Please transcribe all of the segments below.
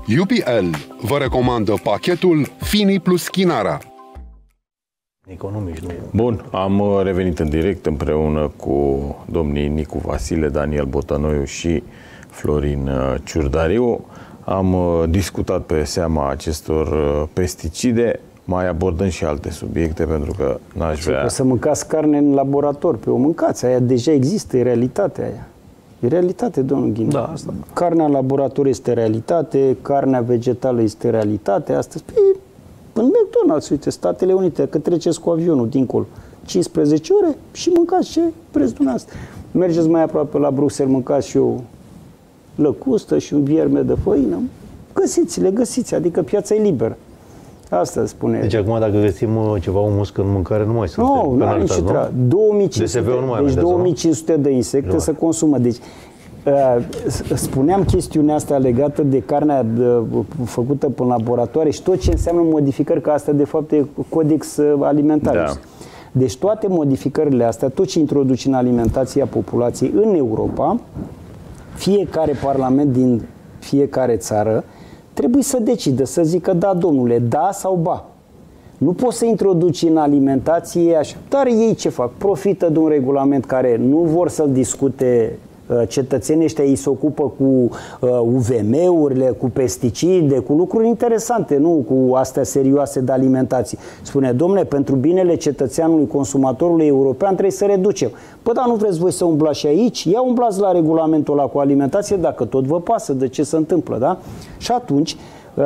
UPL vă recomandă pachetul Fini plus Chinara. Economici, nu. Bun, am revenit în direct împreună cu domnii Nicu Vasile, Daniel Botănoiu și Florin Ciurdariu. Am discutat pe seama acestor pesticide. Mai abordăm și alte subiecte, pentru că n-aș vrea... Să mâncați carne în laborator, pe o mâncați, aia deja există, e realitatea aia. E realitate, domnul Ghinea. Da, asta. Carnea în laborator este realitate, carnea vegetală este realitate. Astăzi, în McDonald's, uite, Statele Unite, că treceți cu avionul dincolo, 15 ore și mâncați ce vreți dumneavoastră. Mergeți mai aproape la Bruxelles, mâncați și o lăcustă și un vierme de făină. Găsiți-le, găsiți, adică piața e liberă. Asta spune. Deci acum dacă găsim ceva umusc în mâncare, nu mai sunt penalizați, nu? 2500 de insecte se consumă. Deci spuneam chestiunea asta legată de carnea făcută în laboratoare și tot ce înseamnă modificări, că asta de fapt e codex alimentar. Da. Deci toate modificările astea, tot ce introduci în alimentația populației în Europa, fiecare parlament din fiecare țară trebuie să decidă, să zică da, domnule, da sau ba. Nu poți să introduci în alimentație așa. Dar ei ce fac? Profită de un regulament care nu vor să-l discute cetățenii ăștia, ei se ocupă cu UVM-urile, cu pesticide, cu lucruri interesante, nu cu astea serioase de alimentație. Spune, domnule, pentru binele cetățeanului, consumatorului european trebuie să reducem. Păi, dar nu vreți voi să umblați și aici? Ia umblați la regulamentul ăla cu alimentație, dacă tot vă pasă de ce se întâmplă, da? Și atunci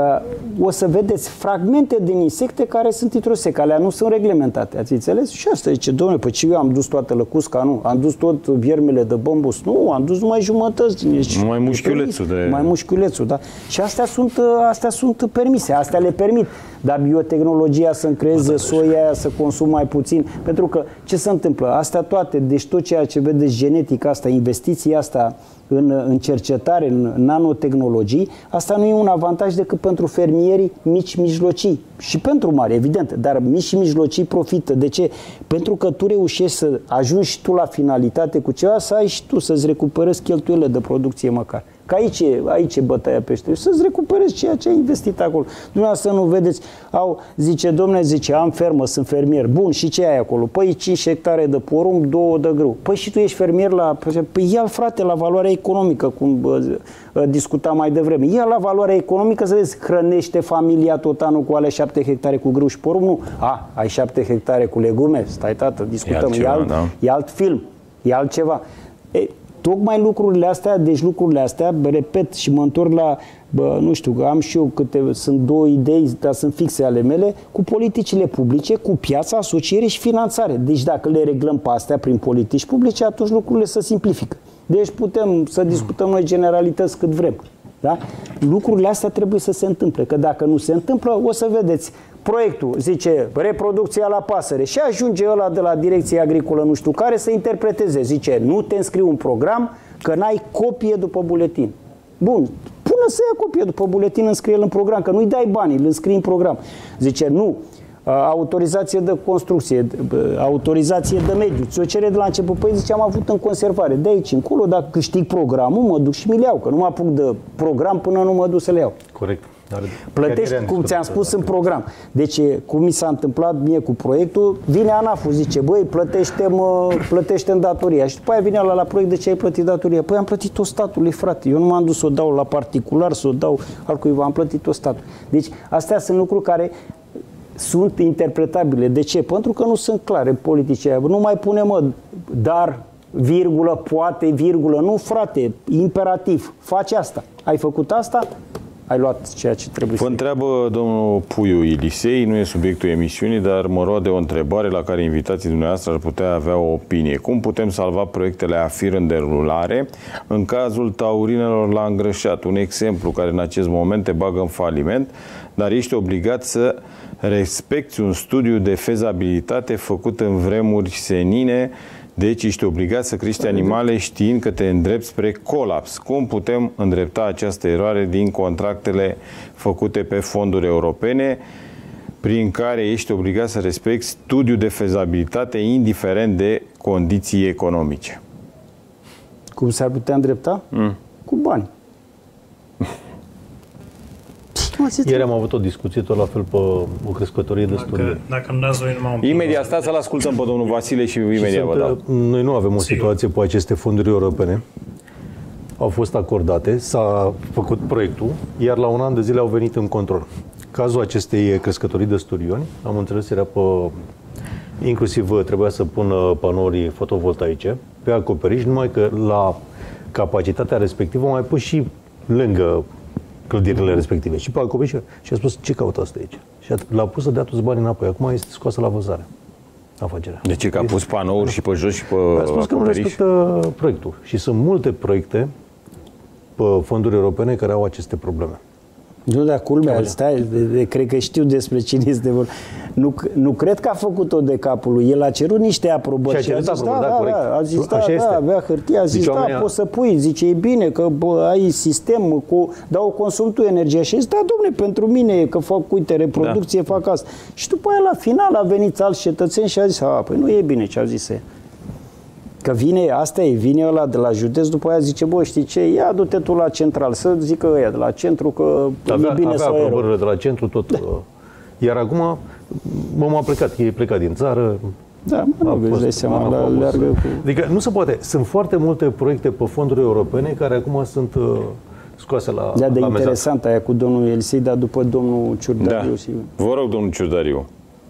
o să vedeți fragmente din insecte care sunt introsec, alea nu sunt reglementate, ați înțeles? Și asta zice, domnule, păi ce eu am dus toată lăcusca, nu? Am dus tot viermele de bambus, nu? Am dus numai jumătăți din ele. Mai mușchiulețul. Mai mușchiulețul, da? Și astea sunt permise, astea le permit. Dar biotehnologia să creeze soia aia, să consum mai puțin, pentru că ce se întâmplă? Astea toate, deci tot ceea ce vedeți genetic, asta, investiția asta în cercetare, în nanotehnologii, asta nu e un avantaj decât pentru fermierii mici, mijlocii și pentru mari, evident, dar mici și mijlocii profită. De ce? Pentru că tu reușești să ajungi și tu la finalitate cu ceva, să ai și tu să-ți recuperezi cheltuielile de producție măcar. Că aici e bătaia peștelui. Să-ți recuperezi ceea ce ai investit acolo. Dumneavoastră nu vedeți, zice, domnule, am fermă, sunt fermier. Bun, și ce ai acolo? Păi 5 hectare de porumb, 2 de grâu. Păi și tu ești fermier Păi ia-l, frate, la valoarea economică, cum discutam mai devreme. Ia la valoarea economică să vezi, hrănește familia tot anul cu alea 7 hectare cu grâu și porumb? Nu. Ai 7 hectare cu legume? Stai, tată, discutăm. E alt film. E altceva. Tocmai lucrurile astea, repet și mă întorc la, nu știu, am și eu sunt 2 idei, dar sunt fixe ale mele, cu politicile publice, cu piața, asociere și finanțare. Deci dacă le reglăm pe astea prin politici publice, atunci lucrurile se simplifică. Deci putem să discutăm noi generalități cât vrem. Da? Lucrurile astea trebuie să se întâmple, că dacă nu se întâmplă, o să vedeți, proiectul zice reproducția la pasăre și ajunge ăla de la Direcția Agricolă nu știu care să interpreteze, zice nu te înscrii un program că n-ai copie după buletin. Bun, pune să ia copie după buletin, înscrie-l în program, că nu-i dai banii, îl înscrii în program. Zice nu, autorizație de construcție, autorizație de mediu, ți-o cere de la început. Păi zice, am avut în conservare. De aici încolo, dacă câștig programul, mă duc și mi le iau, că nu mă apuc de program până nu mă duc să le iau. Corect. Plătești, cum ți-am spus, în program. Deci, cum mi s-a întâmplat mie cu proiectul, vine ANAF-ul, zice, băi, plătește-mi datoria. Și după aia vine la proiect, de ce ai plătit datoria? Păi am plătit-o statului, frate. Eu nu m-am dus să o dau la particular, să o dau altcuiva, am plătit-o statul. Deci, astea sunt lucruri care sunt interpretabile. De ce? Pentru că nu sunt clare politice. Nu mai pune, dar, virgulă, poate, virgulă. Nu, frate, imperativ. Faci asta. Ai făcut asta? Ai luat ceea ce trebuie să... Vă întreabă domnul Puiu Ilisei, nu e subiectul emisiunii, dar mă roade o întrebare la care invitații dumneavoastră ar putea avea o opinie. Cum putem salva proiectele AFIR în derulare în cazul taurinelor la îngrășat? Un exemplu care în acest moment te bagă în faliment, dar ești obligat să respecti un studiu de fezabilitate făcut în vremuri senine. Deci ești obligat să crești animale știind că te îndrepți spre colaps. Cum putem îndrepta această eroare din contractele făcute pe fonduri europene, prin care ești obligat să respecti studiul de fezabilitate indiferent de condiții economice? Cum s-ar putea îndrepta? Cu bani. Ieri am avut o discuție tot la fel pe o crescătorie de studii. Dacă îmi dați voi numai un pic. Imediat, stați să-l ascultăm pe domnul Vasile și imediat vă dau. Noi nu avem o situație pe aceste fonduri europene. Au fost acordate, s-a făcut proiectul, iar la un an de zile au venit în control. Cazul acestei crescătorii de sturioni, am înțeles, era pe... Inclusiv trebuia să pună panouri fotovoltaice pe acoperiș, numai că la capacitatea respectivă au mai pus și lângă clădirile respective. Și pe acoperiș și a spus, ce caută asta aici? Și l-a pus să dea toți banii înapoi. Acum este scoasă la vânzare afacerea. De ce? Că a pus panouri și pe jos și pe a spus că nu respectă proiectul. Și sunt multe proiecte pe fonduri europene care au aceste probleme. Nu, dar culmea, stai, cred că știu despre cine este vorba. Nu cred că a făcut-o de capul lui. El a cerut niște aprobări și a zis, a zis, avea hârtie, a zis, poți să pui, zice, e bine că ai sistem, dau consum energia și a zis, dom'le, pentru mine, că fac, uite, reproducție, fac asta. Și după aia, la final, a venit alți cetățeni și a zis, păi nu e bine ce a zis el. Că vine ăla de la județ, după aia zice, bă, știi ce, ia du-te tu la central, să zică ăia de la centru că e bine să avea aprobările de la centru, tot. Da. Iar acum, m-am plecat, e plecat din țară. Da, îți dai seama, leargă cu... Adică nu se poate. Sunt foarte multe proiecte pe fonduri europene care acum sunt scoase la de interesant aia cu domnul Elisei, dar după domnul Ciurdariu. Da. Vă rog, domnul Ciurdariu.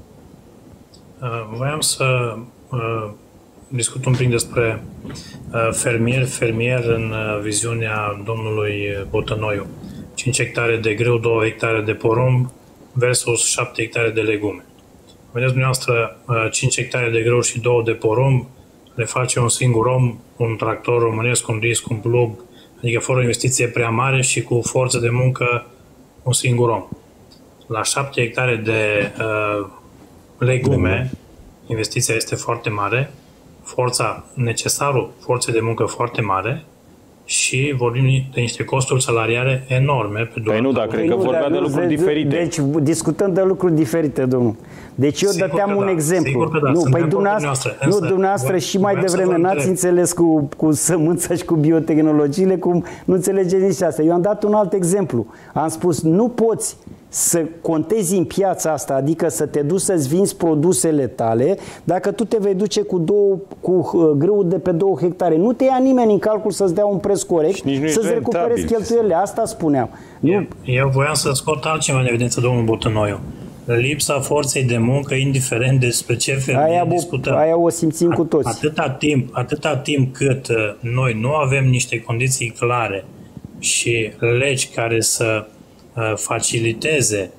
Voiam să... discut un pic despre fermier în viziunea domnului Botănoiu. 5 hectare de grâu, 2 hectare de porumb versus 7 hectare de legume. Vedeți dumneavoastră, 5 hectare de grâu și 2 de porumb le face un singur om, un tractor românesc, un disc, un plug, adică fără o investiție prea mare și cu forță de muncă un singur om. La 7 hectare de legume, investiția este foarte mare, necesarul forței de muncă foarte mare și vorbim de niște costuri salariare enorme. Păi nu, dar cred că vorbea de lucruri diferite. Deci discutăm de lucruri diferite, domnul. Deci eu dăteam un exemplu. Nu, păi dumneavoastră și mai devreme n-ați înțeles cu sămânța și cu biotehnologiile, cum nu înțelegeți nici asta. Eu am dat un alt exemplu. Am spus, nu poți să contezi în piața asta, adică să te duci să-ți vinzi produsele tale, dacă tu te vei duce cu grâul de pe 2 hectare. Nu te ia nimeni în calcul să-ți dea un preț corect, să-ți recuperezi cheltuielile. Asta spuneam. Eu voiam să scot altceva în evidență, domnul Botănoiu. Lipsa forței de muncă, indiferent despre ce fermier discutăm. Aia o simțim cu toți. Atâta timp cât noi nu avem niște condiții clare și legi care să faciliteze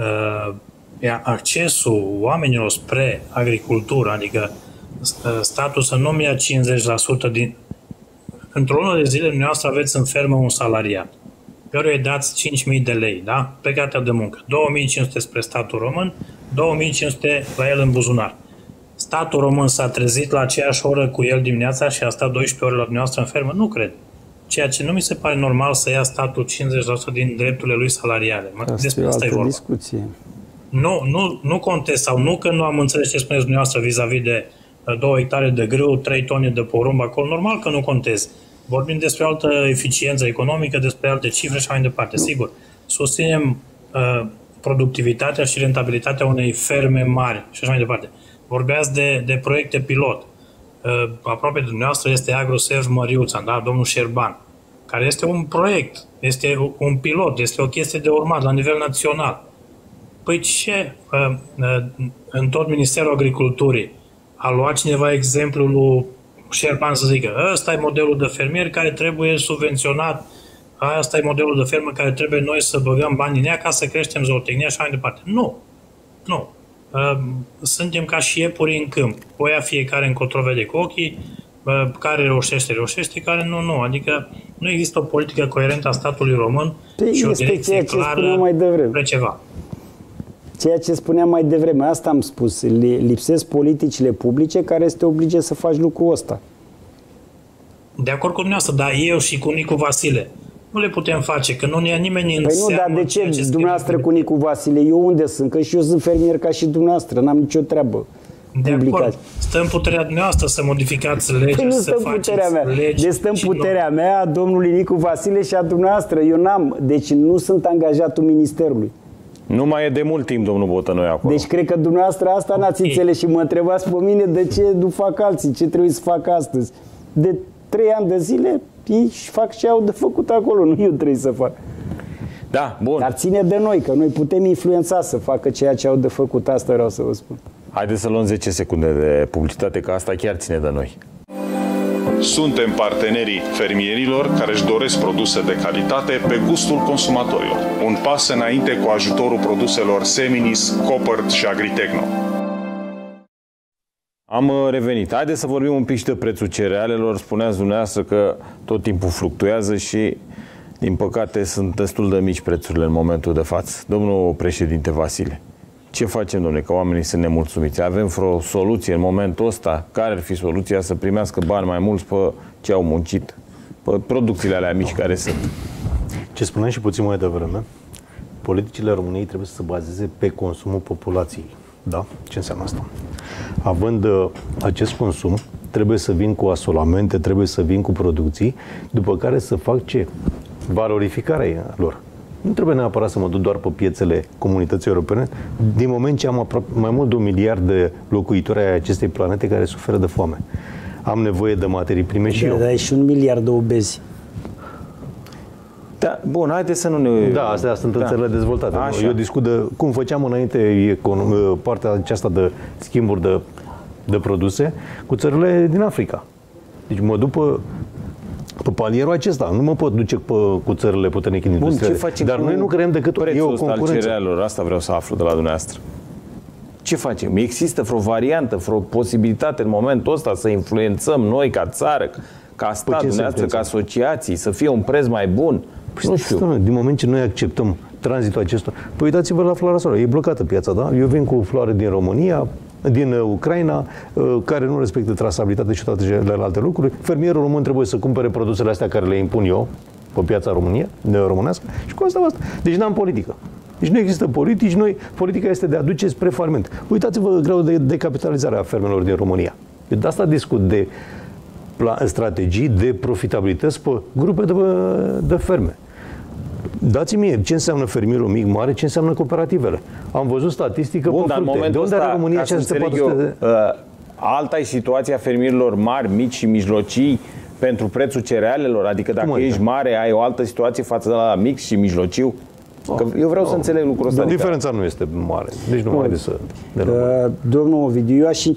accesul oamenilor spre agricultură, adică statul să nu-mi ia 50% din... Într-o lună de zile, dumneavoastră aveți în fermă un salariat. Căruia îi dați 5.000 de lei, da? Plecatea de muncă. 2.500 spre statul român, 2.500 la el în buzunar. Statul român s-a trezit la aceeași oră cu el dimineața și a stat 12 ore la dumneavoastră în fermă? Nu cred. Ceea ce nu mi se pare normal să ia statul 50% din drepturile lui salariale. Despre asta e vorba. Discuție. Nu contest sau nu că nu am înțeles ce spuneți dumneavoastră vis-a-vis de 2 hectare de grâu, 3 tone de porumb acolo. Normal că nu contez. Vorbim despre altă eficiență economică, despre alte cifre și mai departe. Sigur, susținem productivitatea și rentabilitatea unei ferme mari și așa mai departe. Vorbeați de proiecte pilot. Aproape de dumneavoastră este AgroServ Măriuța, da? Domnul Șerban, care este un proiect, este un pilot, este o chestie de urmat la nivel național. Păi ce? În tot Ministerul Agriculturii a luat cineva exemplul lui Șerban să zică, ăsta e modelul de fermier care trebuie subvenționat, ăsta e modelul de fermă care trebuie noi să băgăm bani în ea ca să creștem zootehnia și așa mai departe. Nu. Suntem ca și iepuri în câmp. O ia fiecare încotro vede cu ochii, care reușește, care nu. Adică nu există o politică coerentă a statului român și o direcție clară spre ceva. Ceea ce spuneam mai devreme, asta am spus, lipsesc politicile publice care să te oblige să faci lucrul ăsta. De acord cu dumneavoastră, dar eu și cu Nicu Vasile nu le putem face, că nu ne ia nimeni în seamă. Păi nu, dar de ce dumneavoastră cu Nicu Vasile? Eu unde sunt? Că și eu sunt fermier ca și dumneavoastră, n-am nicio treabă. De acord. publicați. Stă în puterea dumneavoastră să modificați legea, Păi nu să stă în faceți puterea mea. legi. Deci stă în și puterea mea, a domnului Nicu Vasile și a dumneavoastră. Eu n-am, deci nu sunt angajatul Ministerului. Nu mai e de mult timp, domnul Botănoi, acolo. Deci cred că dumneavoastră asta n-ați înțeles și mă întrebați pe mine de ce nu fac alții, ce trebuie să fac astăzi. De 3 ani de zile ei fac ce au de făcut acolo, nu eu trebuie să fac. Da, bun. Dar ține de noi, că noi putem influența să facă ceea ce au de făcut, asta vreau să vă spun. Haideți să luăm 10 secunde de publicitate, că asta chiar ține de noi. Suntem partenerii fermierilor care își doresc produse de calitate pe gustul consumatorilor. Un pas înainte cu ajutorul produselor Seminis, Copert și Agritechno. Am revenit. Haideți să vorbim un pic și de prețul cerealelor. Spuneați dumneavoastră că tot timpul fluctuează și, din păcate, sunt destul de mici prețurile în momentul de față. Domnul președinte Vasile, ce facem, domnule, că oamenii sunt nemulțumiți? Avem vreo soluție în momentul ăsta? Care ar fi soluția să primească bani mai mulți pe ce au muncit? Pe producțiile alea mici care sunt? Ce spuneam și puțin mai devreme, politicile României trebuie să se bazeze pe consumul populației. Da? Ce înseamnă asta? Având acest consum, trebuie să vin cu asolamente, trebuie să vin cu producții, după care să fac ce? Valorificarea lor. Nu trebuie neapărat să mă duc doar pe piețele comunității europene, din moment ce am mai mult de 1 miliard de locuitori ai acestei planete care suferă de foame. Am nevoie de materii prime și eu. Dar e și 1 miliard de obezi. Da, bun, haideți să nu ne... Da, astea sunt în țările dezvoltate. Așa. Eu discut de cum făceam înainte partea aceasta de schimburi de produse cu țările din Africa. Deci mă duc pe palierul acesta. Nu mă pot duce cu țările puternice industriale. Dar noi nu creăm decât o concurență. Cerealelor, asta vreau să aflu de la dumneavoastră. Ce facem? Există vreo variantă, vreo posibilitate în momentul ăsta să influențăm noi ca țară, ca stat, dumneavoastră, ca asociații, să fie un preț mai bun? Nu știu. Din moment ce noi acceptăm tranzitul acestor... Păi uitați-vă la floarea soarelui. E blocată piața, da? Eu vin cu floare din România, din Ucraina, care nu respectă trasabilitate și toate celelalte lucruri. Fermierul român trebuie să cumpere produsele astea care le impun eu pe piața românească și cu asta basta. Deci n-am politică. Deci nu există politici, politica este de a duce spre faliment. Uitați-vă greu de decapitalizarea fermelor din România. Eu de asta discut de strategii, de profitabilități pe grupe de ferme. Dați-mi ce înseamnă fermierul mic, mare, ce înseamnă cooperativele. Am văzut statistică pe fructe. De unde are România 500 alta e situația fermierilor mari, mici și mijlocii pentru prețul cerealelor? Adică dacă ești mare, ai o altă situație față de la mic și mijlociu? Că eu vreau să înțeleg lucrul ăsta. Diferența nu este mare. Deci nu mai să... Domnul Ovidiu, eu aș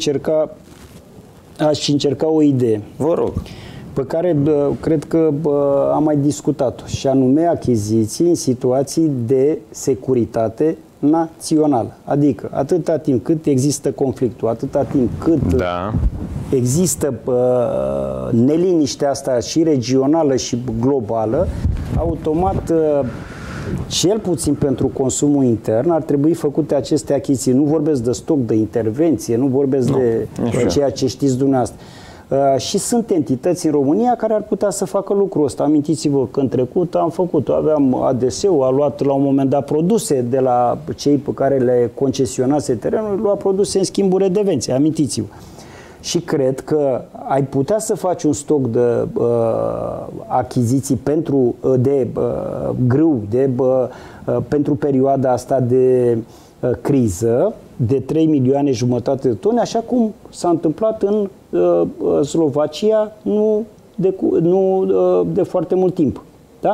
încerca o idee. Vă rog. Pe care cred că am mai discutat-o, și anume achiziții în situații de securitate națională. Adică atâta timp cât există conflictul, atâta timp cât există neliniștea asta și regională și globală, automat, cel puțin pentru consumul intern, ar trebui făcute aceste achiziții. Nu vorbesc de stoc, de intervenție, nu vorbesc de ceea ce știți dumneavoastră. Și sunt entități în România care ar putea să facă lucrul ăsta. Amintiți-vă că în trecut am făcut-o. Aveam ADS-ul, a luat la un moment dat produse de la cei pe care le concesionase terenul, lua produse în schimburi de redevenție. Amintiți-vă. Și cred că ai putea să faci un stoc de achiziții de grâu, pentru perioada asta de criză, de 3 milioane jumătate de tone, așa cum s-a întâmplat în Slovacia nu de foarte mult timp. Da?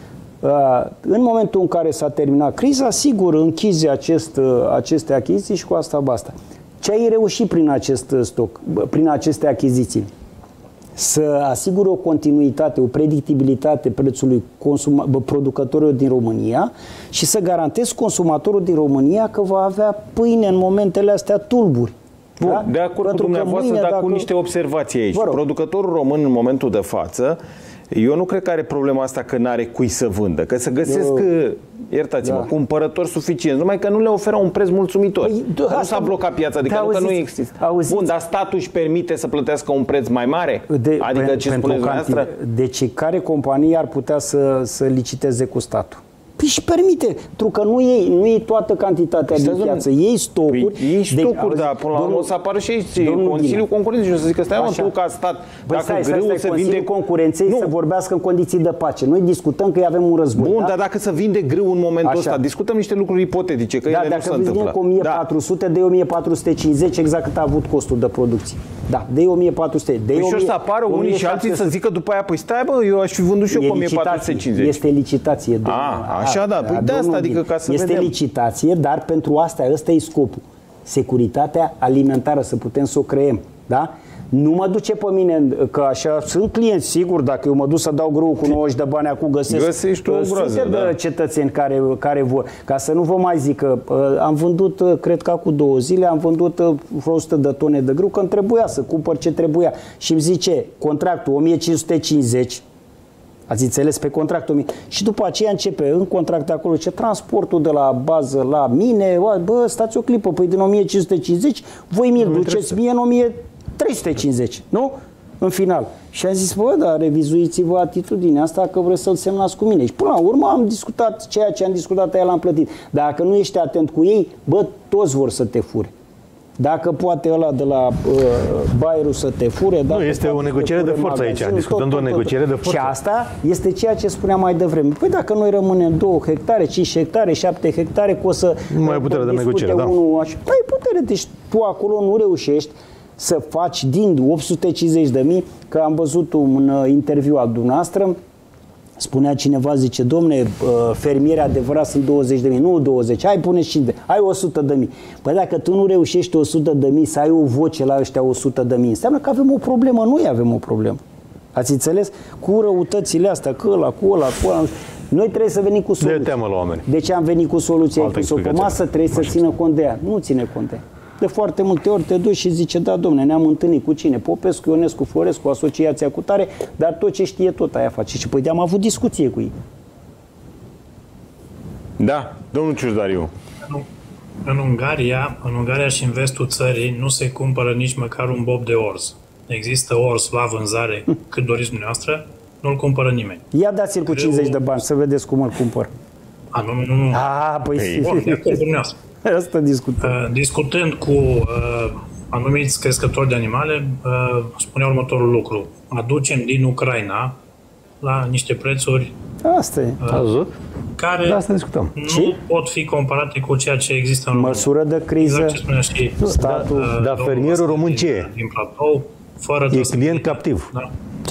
În momentul în care s-a terminat criza, sigur, închizi aceste achiziții și cu asta basta. Ce ai reușit prin acest stoc, prin aceste achiziții? Să asigure o continuitate, o predictibilitate prețului producătorilor din România și să garantezi consumatorul din România că va avea pâine în momentele astea tulburi. Bun, da? De acord cu dumneavoastră, dar cu niște observații aici. Producătorul român în momentul de față, eu nu cred că are problema asta că n-are cui să vândă, că să găsesc, iertați-mă, cumpărători suficienți, numai că nu le oferă un preț mulțumitor. Nu s-a blocat piața, adică nu există. Bun, dar statul își permite să plătească un preț mai mare? Adică ce spuneți dumneavoastră? Deci care companie ar putea să liciteze cu statul? Își permite, pentru că nu iei toată cantitatea din piață, iei stocuri. Iei stocuri, dar până la urmă o să apară și aici Consiliul Concurenței și o să zică, stai mă, tu ca stat, dacă grâul se vinde... Concurenței să vorbească în condiții de pace. Noi discutăm că avem un război. Bun, dar dacă se vinde grâu în momentul ăsta, discutăm niște lucruri ipotetice, că ele nu se întâmplă. Dacă cu 1400, de 1450, exact cât a avut costul de producție. Da, de 1400. Păi și o să apară unii și alții să zică după aia, păi stai bă, eu aș fi vândut și eu cu 1450. Este licitație. Așa da, păi de asta, adică ca să vedem. Este licitație, dar pentru asta, ăsta e scopul. Securitatea alimentară, să putem să o creăm. Da? Nu mă duce pe mine, că așa sunt clienți, sigur, dacă eu mă duc să dau grâu cu 90 de bani, acum găsești o groază, de cetățeni care vor. Ca să nu vă mai zic că am vândut, cred că acum 2 zile, am vândut vreo 100 de tone de grâu, că îmi trebuia să cumpăr ce trebuia. Și îmi zice, contractul 1550, ați înțeles, pe contractul și după aceea începe în contract acolo ce transportul de la bază la mine, bă, stați o clipă, păi din 1550 voi mi-l duceți mie în 1350, nu? În final. Și am zis, bă, dar revizuiți-vă atitudinea asta că vreți să-l semnați cu mine. Și până la urmă am discutat ceea ce am discutat, aia l-am plătit. Dacă nu ești atent cu ei, bă, toți vor să te fure. Dacă poate ăla de la Baierul să te fure... Nu, este o negociere de forță aici. Discutăm de o negociere de forță. Și asta este ceea ce spuneam mai devreme. Păi dacă noi rămânem 2 hectare, 5 hectare, 7 hectare, că o să... Nu mai e putere de negociere, da. Păi putere, deci tu acolo nu reușești să faci din 850.000, că am văzut un interviu al dumneavoastră, spunea cineva, zice, domne, fermieri adevărat sunt 20.000, nu 20, hai pune 50, hai 100.000. Păi dacă tu nu reușești 100.000 să ai o voce la ăștia 100.000, înseamnă că avem o problemă, noi avem o problemă. Ați înțeles? Cu răutățile astea, cu ăla. Noi trebuie să venim cu soluții. De teamă la oameni. De ce am venit cu soluția? Cu o masă trebuie să țină cont de ea. Nu ține cont de ea. De foarte multe ori te duci și zice, da, domne, ne-am întâlnit cu cine? Popescu, Ionescu, Florescu, asociația cu tare, dar tot ce știe, tot aia face. Și păi am avut discuție cu ei. Da, domnul Ciușdariu. În Ungaria și în vestul țării nu se cumpără nici măcar un bob de orz. Există orz la vânzare cât doriți dumneavoastră, nu-l cumpără nimeni. Ia dați-l cu 50 de bani, să vedeți cum îl cumpăr. Nu. Păi... Bun, de acord cu dumneavoastră. Asta discutăm. Discutând cu anumiți crescători de animale, spunea următorul lucru. Aducem din Ucraina la niște prețuri asta e. care de asta discutăm. Nu pot fi comparate cu ceea ce există în România. Măsură de criză. Exact ce spunea și statul. Dar fermierul român ce e? Din platou, fără e client captiv. Da.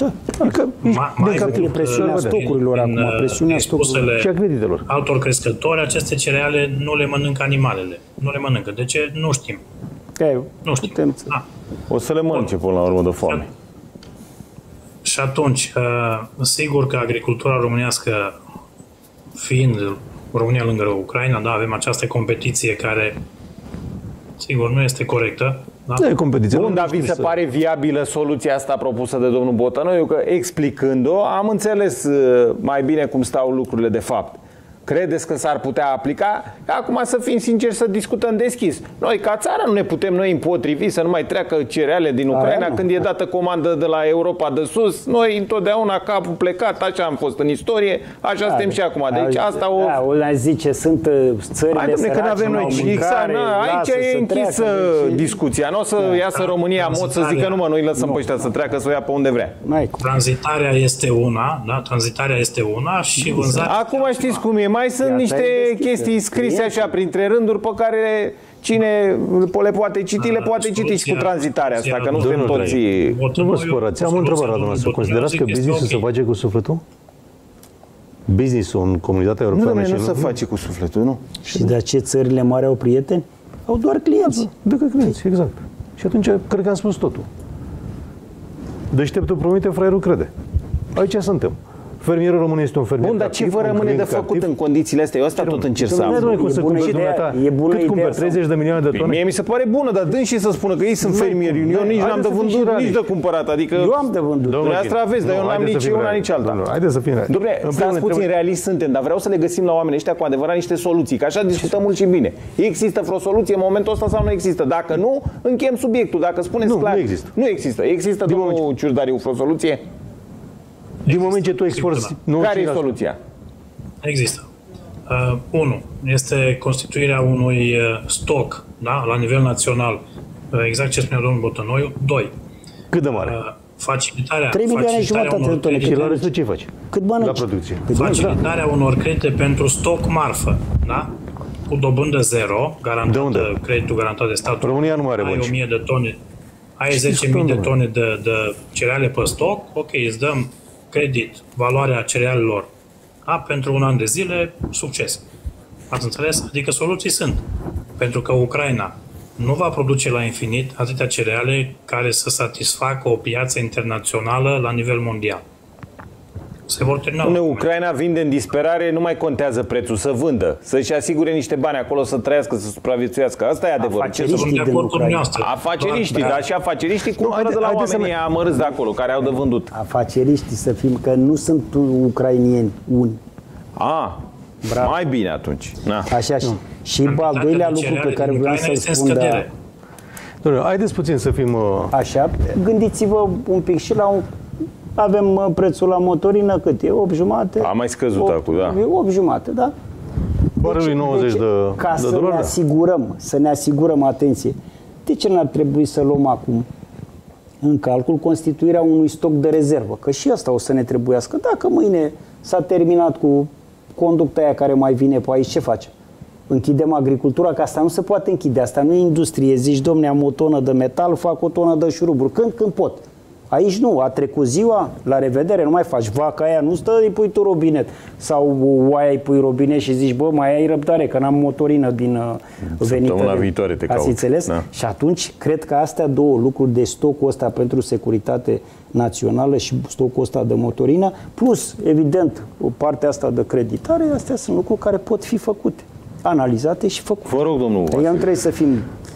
Adică presiunea stocurilor acum, presiunea stocurilor și a creditelor. Altor crescători, aceste cereale nu le mănâncă animalele. Nu le mănâncă. De ce? Nu știm. Nu știm. O să le mănânce până la urmă de foame. Și atunci, sigur că agricultura românească, fiind România lângă Ucraina, da, avem această competiție care, sigur, nu este corectă. Da? E competiție. Bun, dar vi se pare viabilă soluția asta propusă de domnul Botănoiu? Că explicând-o, am înțeles mai bine cum stau lucrurile de fapt. Credeți că s-ar putea aplica? Acum să fim sinceri, să discutăm deschis. Noi ca țară nu ne putem noi împotrivi să nu mai treacă cereale din Ucraina când e dată comandă de la Europa de sus. Noi întotdeauna capul plecat, așa am fost în istorie, așa suntem și acum. Deci asta o... zice, sunt țările sărace, că avem noi aici e închisă discuția. Nu o să iasă România mod să zică nu mă, noi lăsăm pe ăștia să treacă, să o ia pe unde vrea. Tranzitarea este una, da? Tranzitarea este una și vânzarea... Acum știți cum e. Mai sunt niște chestii scrise așa printre rânduri pe care cine le poate citi, le poate citi și cu tranzitarea asta, că nu suntem toți... Nu vă spărați, am o întrebare la dumneavoastră. Considerați că business-ul se face cu sufletul? Business-ul în comunitatea europeană? Nu se face cu sufletul, nu. Și de ce țările mari au prieteni? Au doar clienți. Decât clienți, exact. Și atunci cred că am spus totul. Deșteptul promite, fraierul crede. Aici suntem. Fermierul român este un fermier. Bun, dar ce vă rămâne de făcut în condițiile astea? Eu asta tot încerc să am. E bună cât cumperi 30 de milioane de tone? Mie mi se pare bună, dar dând și să spună că ei sunt fermieri. Eu nici n-am de vândut, nici de cumpărat. Adică eu am de vândut. Dumneavoastră aveți, dar eu n-am nici una, nici alta. Haideți să fim realiști. Dom'le, stați puțin, realiști suntem, dar vreau să le găsim la oamenii ăștia cu adevărat niște soluții, că așa discutăm mult și bine. Există vreo soluție în momentul ăsta sau nu există? Dacă nu, încheiem subiectul. Dacă spuneți clar, nu există. Există, domnul Ciușdariu, vreo soluție? Din moment ce tu exporți... Care e soluția? Există. Unu, este constituirea unui stoc, da, la nivel național, exact ce spunea domnul Botănoiu. 2. Cât de mare? Facilitarea 3 milioane jumătate de tone. Și la restul ce faci? Cât mănânci? La producție. Facilitarea unor credite pentru stoc marfă, da? Cu dobândă zero, creditul garantat de stat. România nu mai are ai bănci. 1000 de tone, ai 10.000 de tone de cereale pe stoc, ok, îți dăm credit, valoarea cerealelor, da? Pentru un an de zile, succes. Ați înțeles? Adică soluții sunt. Pentru că Ucraina nu va produce la infinit atâtea cereale care să satisfacă o piață internațională la nivel mondial. Se vor termina. Ucraina vinde în disperare, nu mai contează prețul, să vândă, să-și asigure niște bani acolo, să trăiască, să supraviețuiască. Asta e adevărul. Afaceriștii, dar și afaceriștii cumpără de la oamenii amărâți de acolo, care au de vândut. Afaceriștii să fim, că nu sunt ucrainieni uni. Bravo. Mai bine atunci. Așa și al doilea lucru pe care vreau să-l spun, haideți puțin să fim... Așa, gândiți-vă un pic și la avem prețul la motorină, cât e? 8 jumate? A mai scăzut acum, da. 8 jumate, da? Barelul 90 de ca de dolari. Să ne asigurăm, atenție, de ce n-ar trebui să luăm acum în calcul constituirea unui stoc de rezervă? Că și asta o să ne trebuiască. Dacă mâine s-a terminat cu conducta aia care mai vine pe aici, ce facem? Închidem agricultura? Că asta nu se poate închide. Asta nu e industrie. Zici, domne, am o tonă de metal, fac o tonă de șuruburi. Când pot. Aici nu, a trecut ziua, la revedere, nu mai faci. Vaca aia nu stă, îi pui tu robinet. Sau oaia îi pui robinet și zici, bă, mai ai răbdare, că n-am motorină din venită. Săptămâna viitoare te caut. Înțeles? Da. Și atunci, cred că astea două lucruri de stocul ăsta pentru securitate națională și stocul ăsta de motorină, plus, evident, partea asta de creditare, astea sunt lucruri care pot fi făcute, analizate și făcute. Vă rog, domnul Vasile. Nu trebuie să fim...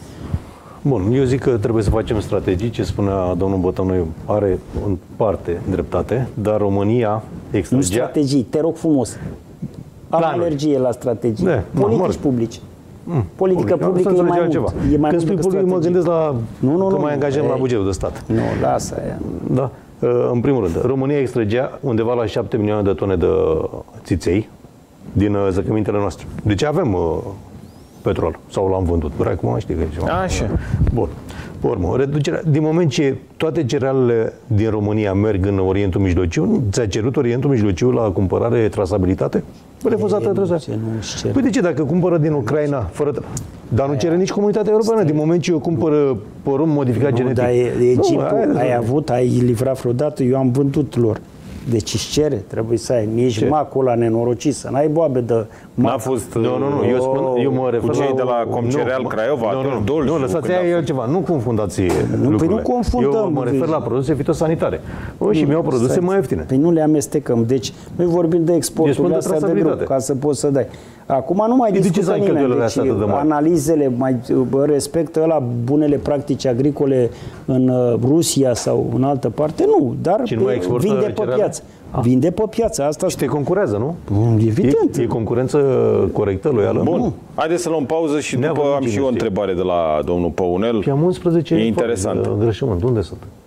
Bun, eu zic că trebuie să facem strategii, ce spunea domnul Botănoiu are în parte dreptate, dar România extragea... Nu strategii, te rog frumos. Am alergie la strategii. Politici publici. Politică publică e mai mult. Când spui public, mă gândesc la că mai angajăm la bugetul de stat. Nu, lasă aia. Da. În primul rând, România extragea undeva la 7 milioane de tone de țiței din zăcămintele noastre. Deci avem petrol. Sau l-am vândut. Acum știi că e ceva. Așa. Bun. Pe urmă, reducerea, din moment ce toate cerealele din România merg în Orientul Mijlociu, ți-a cerut Orientul Mijlociu la cumpărare trasabilitate? Refuzată trasabilitate. Păi de ce? Dacă cumpără din Ucraina, fără... Dar nu cere nici Comunitatea Europeană. Din moment ce eu cumpăr porumb modificat genetic. Dar Egiptul, ai livrat vreodată, eu am vândut lor. Deci își cere, trebuie să ai. Nici macul ăla nenorocit, să n-ai boabe de mac. N-a fost... Nu, eu mă refer cu cei de la Comcereal Craiova, nu, lăsați aia altceva. Nu confundați lucrurile. Păi nu confundăm. Eu mă refer la produse fitosanitare. Și mi-au produse mai ieftine. Păi nu le amestecăm. Deci noi vorbim de exportul astea de grup, ca să poți să dai. Acum nu mai discută nimeni. Deci analizele mai respectă la bunele practici agricole în Rusia sau în altă parte? Nu, dar vinde pe piață. Vinde pe piață. Asta și te concurează, nu? Evident. E concurență corectă, loială? Bun. Haideți să luăm pauză și după am și eu o întrebare de la domnul Păunel. Și am 11 e interesant. Îngrășământ. Unde sunt?